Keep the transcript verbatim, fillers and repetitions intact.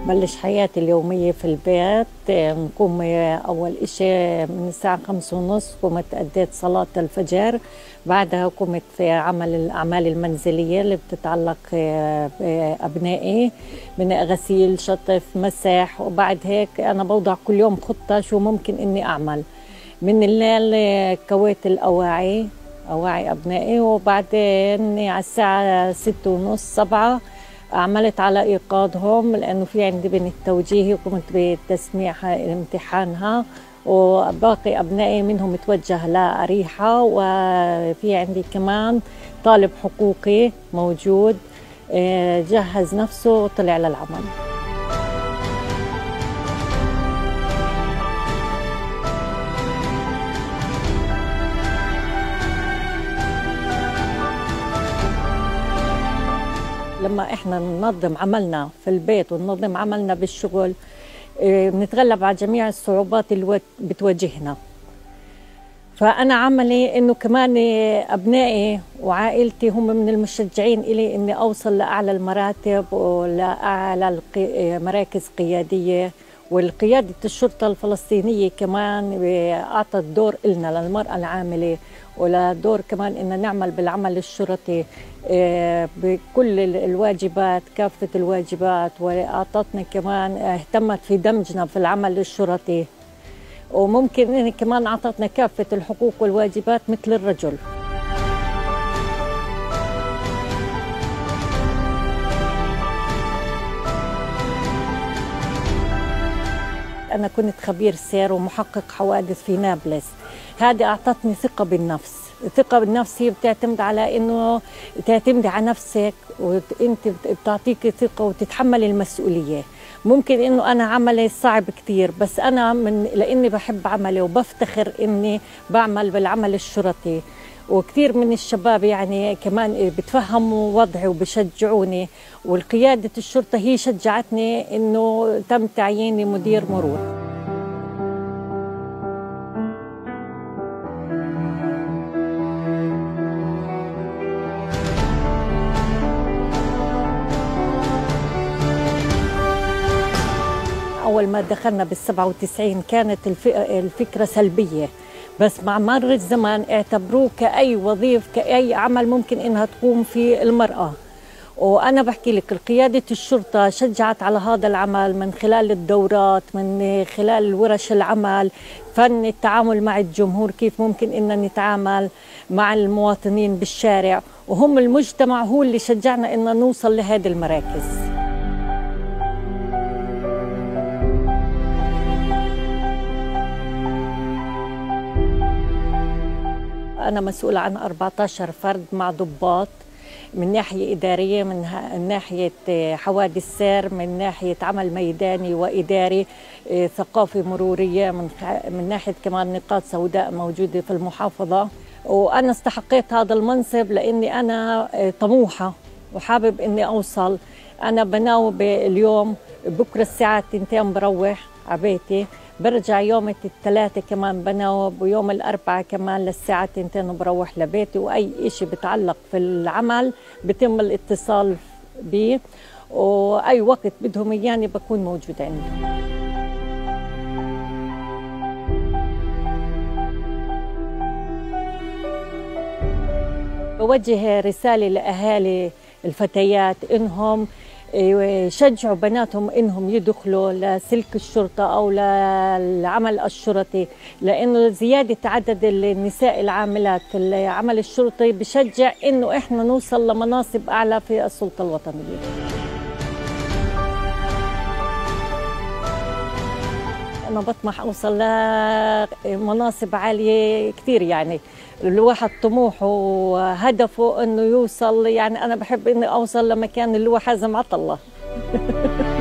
بلش حياتي اليومية في البيت. نقوم أول إشي من الساعة خمسة ونص قمت أديت صلاة الفجر، بعدها قمت في عمل الأعمال المنزلية اللي بتتعلق بأبنائي من غسيل، شطف، مسح. وبعد هيك أنا بوضع كل يوم خطة شو ممكن إني أعمل. من الليل كويت الأواعي أواعي أبنائي، وبعدين على الساعة ستة ونص سبعة عملت على إيقاظهم لأنه في عندي بنت توجيهي وقمت بتسميع امتحانها، وباقي أبنائي منهم توجه لأريحة، وفي عندي كمان طالب حقوقي موجود جهز نفسه وطلع للعمل. لما احنا ننظم عملنا في البيت وننظم عملنا بالشغل بنتغلب على جميع الصعوبات اللي بتواجهنا. فأنا عملي إنه كمان أبنائي وعائلتي هم من المشجعين إلي إني أوصل لأعلى المراتب ولأعلى مراكز قيادية. والقيادة الشرطة الفلسطينية كمان أعطت دور إلنا للمرأة العاملة، ولا دور كمان إن نعمل بالعمل الشرطي بكل الواجبات، كافة الواجبات. وأعطتنا كمان اهتمت في دمجنا في العمل الشرطي، وممكن إن كمان أعطتنا كافة الحقوق والواجبات مثل الرجل. أنا كنت خبير سير ومحقق حوادث في نابلس. هذه أعطتني ثقة بالنفس. الثقة بالنفس هي بتعتمد على إنه تعتمدي على نفسك، وأنت بتعطيك ثقة وتتحمل المسؤولية. ممكن إنه أنا عملي صعب كتير، بس أنا من لأني بحب عملي وبفتخر إني بعمل بالعمل الشرطي. وكثير من الشباب يعني كمان بتفهموا وضعي وبشجعوني، والقيادة الشرطة هي شجعتني إنه تم تعييني مدير مرور. أول ما دخلنا بالسبعة وتسعين كانت الفكرة سلبية، بس مع مر الزمن اعتبروه كأي وظيفة كأي عمل ممكن إنها تقوم فيه المرأة. وأنا بحكي لك القيادة الشرطة شجعت على هذا العمل من خلال الدورات، من خلال ورش العمل، فن التعامل مع الجمهور، كيف ممكن إننا نتعامل مع المواطنين بالشارع. وهم المجتمع هو اللي شجعنا إننا نوصل لهذه المراكز. أنا مسؤولة عن أربعة عشر فرد مع ضباط، من ناحية إدارية، من ناحية حوادث سير، من ناحية عمل ميداني وإداري، ثقافة مرورية، من من ناحية كمان نقاط سوداء موجودة في المحافظة. وأنا استحقيت هذا المنصب لأني أنا طموحة وحابب إني أوصل. أنا بناوب اليوم، بكرة الساعة اثنتين بروح على بيتي، برجع يوم الثلاثة كمان بناوب، ويوم الأربعاء كمان للساعة اثنتين بروح لبيتي. وأي إشي بتعلق في العمل بتم الاتصال بي، وأي وقت بدهم إياني بكون موجود عندهم. بوجه رسالة لأهالي الفتيات إنهم يشجعوا بناتهم إنهم يدخلوا لسلك الشرطة أو للعمل الشرطي، لأنه زيادة عدد النساء العاملات في العمل الشرطي بشجع إنه إحنا نوصل لمناصب أعلى في السلطة الوطنية. أنا بطمح أوصل لمناصب عالية كثير، يعني الواحد طموحه وهدفه إنه يوصل. يعني أنا بحب إني أوصل لمكان اللي هو حازم عطا الله.